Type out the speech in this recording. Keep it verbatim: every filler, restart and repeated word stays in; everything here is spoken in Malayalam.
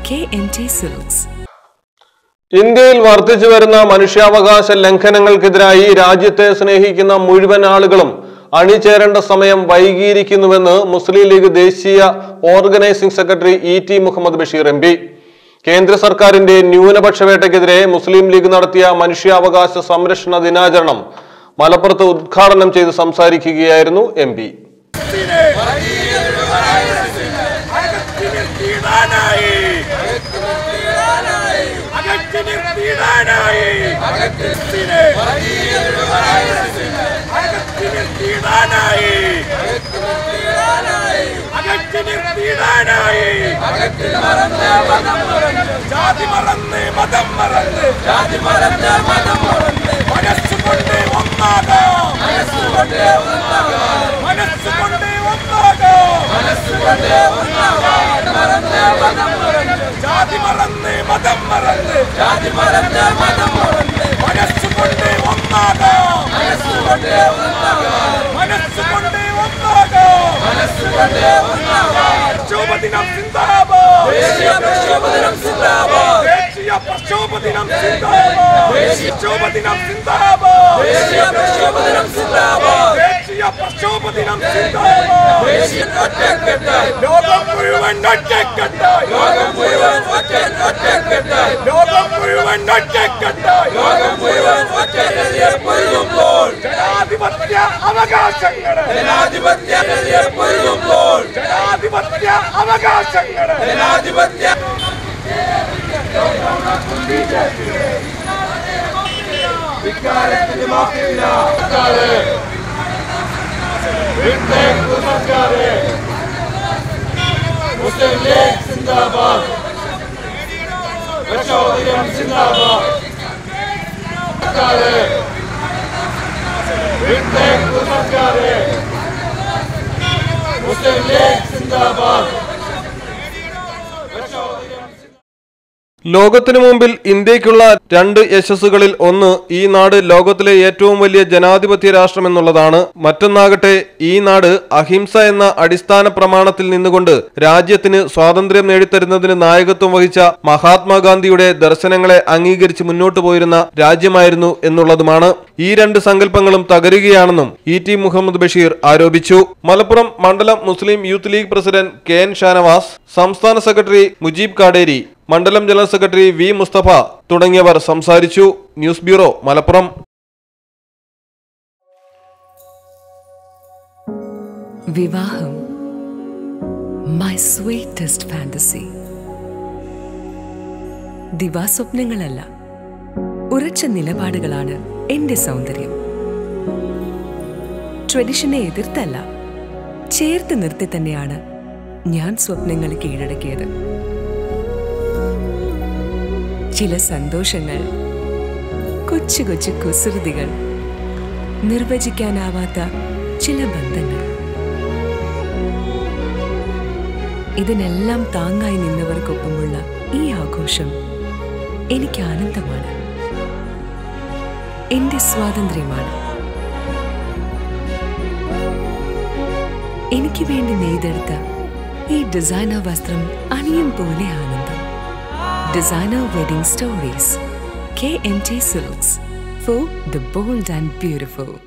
K M T Silks. ഇന്ത്യയിൽ വർദ്ധിച്ചു വരുന്ന മനുഷ്യാവകാശ ലംഘനങ്ങൾക്കെതിരായി രാജ്യത്തെ സ്നേഹിക്കുന്ന മുഴുവൻ ആളുകളും അണിചേരേണ്ട സമയം വൈകിയിരിക്കുന്നുവെന്ന് മുസ്ലിം ലീഗ് ദേശീയ organising secretary E T Muhammad Basheer M P. കേന്ദ്ര സർക്കാരിന്റെ ന്യൂനപക്ഷ വേട്ടയ്ക്കെതിരെ മുസ്ലിം ലീഗ് നടത്തിയ മനുഷ്യാവകാശ സംരക്ഷണ ദിനാചരണം മലപ്പുറത്ത് ഉദ്ഘാടനം ചെയ്ത് സംസാരിക്കുകയായിരുന്നു M P. Muslim League Zindabad. Rashodium Zindabad. Kare. Vintek Kare. Muslim League Zindabad. ലോകത്തിനു മുമ്പിൽ ഇന്ത്യക്കുള്ള രണ്ട് യശസ്സുകളിൽ ഒന്ന് ഈ നാട് ലോകത്തിലെ ഏറ്റവും വലിയ ജനാധിപത്യ രാഷ്ട്രമെന്നുള്ളതാണ്. മറ്റൊന്നാകട്ടെ ഈ നാട് അഹിംസ എന്ന അടിസ്ഥാന പ്രമാണത്തിൽ നിന്നുകൊണ്ട് രാജ്യത്തിന് സ്വാതന്ത്ര്യം നേടിത്തരുന്നതിന് നായകത്വം വഹിച്ച മഹാത്മാഗാന്ധിയുടെ ദർശനങ്ങളെ അംഗീകരിച്ച് മുന്നോട്ടു പോയിരുന്ന രാജ്യമായിരുന്നു എന്നുള്ളതുമാണ്. ഈ രണ്ട് സങ്കല്പങ്ങളും തകരുകയാണെന്നും ഇ ടി മുഹമ്മദ് ബഷീർ ആരോപിച്ചു. മലപ്പുറം മണ്ഡലം മുസ്ലിം യൂത്ത് ലീഗ് പ്രസിഡന്റ് കെ എൻ ഷാനവാസ്, സംസ്ഥാന സെക്രട്ടറി മുജീബ് കാടേരി, മണ്ഡലം ജനറൽ സെക്രട്ടറി വി മുസ്തഫ തുടങ്ങിയവർ സംസാരിച്ചു. News bureau Malappuram. വിവാഹം മൈ സ്വീറ്റസ്റ്റ് ഫാന്റസി. ദിവാസ്വപ്നങ്ങളല്ല, ഉറച്ച നിലപാടുകളാണ് എന്റെ സൗന്ദര്യം. ട്രഡീഷനെ എതിർത്തല്ല, ചേർത്ത് നിർത്തി തന്നെയാണ് ഞാൻ സ്വപ്നങ്ങൾ കീഴടക്കിയത്. ചില സന്തോഷങ്ങൾ, കൊച്ചു കൊച്ചു കുസൃതികൾ, നിർവചിക്കാനാവാത്ത ചില ബന്ധങ്ങൾ, ഇതിനെല്ലാം താങ്ങായി നിന്നവർക്കൊപ്പമുള്ള ഈ ആഘോഷം എനിക്ക് ആനന്ദമാണ്, എന്റെ സ്വാതന്ത്ര്യമാണ്. എനിക്ക് വേണ്ടി നെയ്തെടുത്ത ഈ ഡിസൈനർ വസ്ത്രം അണിയും പോലെ ആനന്ദം. Designer Wedding Stories, K M T Silks, for the bold and beautiful.